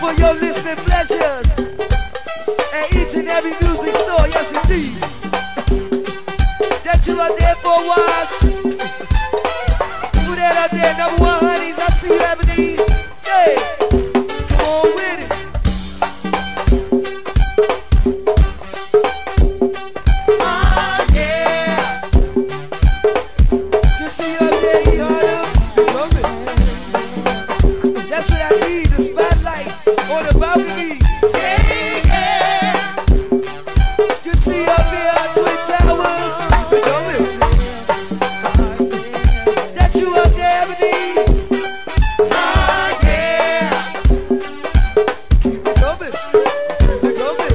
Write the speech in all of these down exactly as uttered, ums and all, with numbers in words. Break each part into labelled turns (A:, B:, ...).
A: for your listening pleasures at each and every music store, yes indeed. That you out there for a wash. Who that out there, number one honeys, I see you, Ebony. Hey, come on with it. Ah, yeah. You see you out there, you harder. That's what I need, the spotlight on the balcony. Yeah, yeah. You see up here at Twin Towers. That you up there, Ebony. Ah, yeah. Keep it coming. Keep it coming.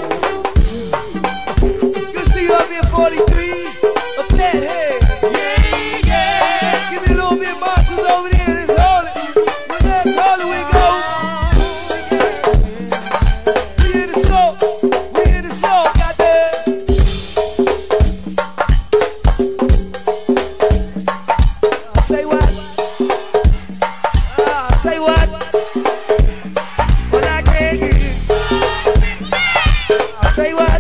A: You see up here, forty-three, a flathead. Yeah, yeah. Give me a little bit, Marcus over there. It's holding. All the way go. We in the soul. We in the soul. Got that. I'll say what? I'll say what? But I can't get it. I'll say what?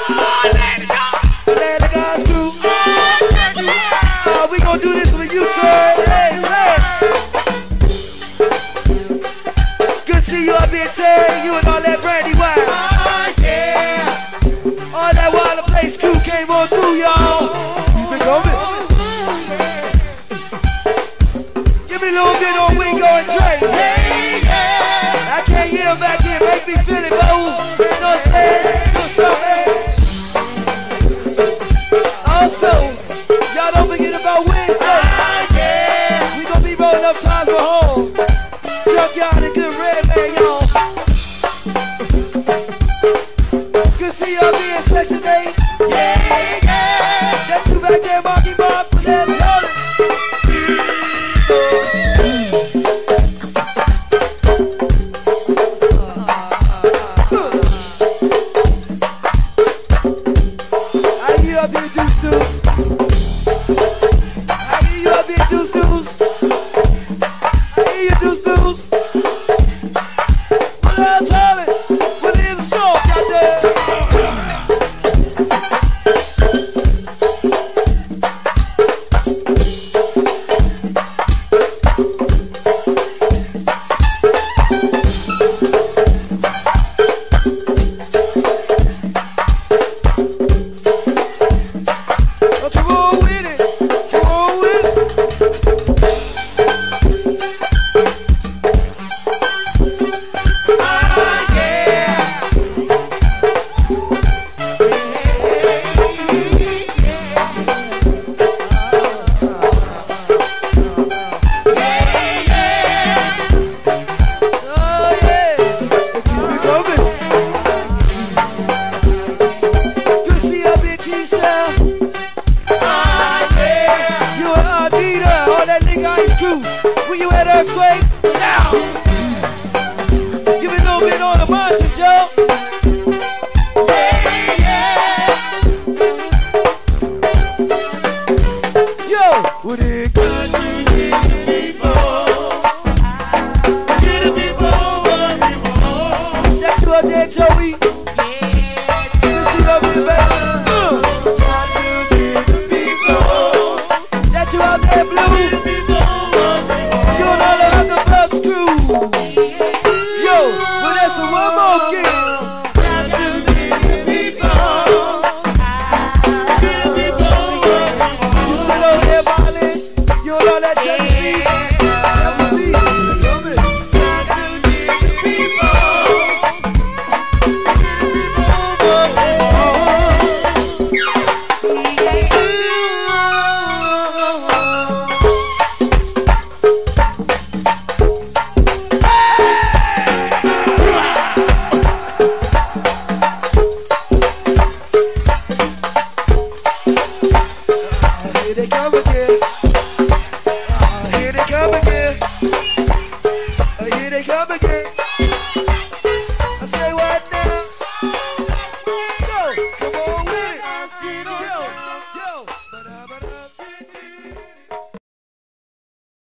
A: Let the guys do. Oh, we gonna do this for you, sir. Hey, hey. See you up here, Terry, you and all that brandy wine. Oh, yeah. All that Wilder Place crew came on through, y'all. Keep it coming. Give me a little bit on Wingo and Trey. Yeah, yeah. I can't hear him back here. Make me feel it, bro. You know what I'm saying? What's up, man? Also, y'all don't forget about Wednesday. Oh, yeah. We gonna be rolling up times for home. Junkyard and Good Red, man, y'all. Good see y'all being Section eight. Yeah, yeah. That's you back there, Marky Bob, for that rolling. I hear you up here, Deuce Deuce. I hear you up here, Deuce Deuce. I hear you, Deuce Deuce. What else, Holly? What is the song, goddamn? Oh, come on with it. Come on with it. Where you at, Earthquake? Now! Give me a little bit on the monsters, yo! Yeah, yeah! Yo! What it got to the people? Get the people what they want. That's you up there, Joey. Yeah! You see up there, baby? Uh. Got to get the people. That's you up there, Blue. Yo, but that's a one more game. Got to be the people. Get the people. You still out there, Molly? You and all that Jackie B? Jackie B, love it. Got to be the people. Here they come again. Uh, here they come again. Uh, here they come again.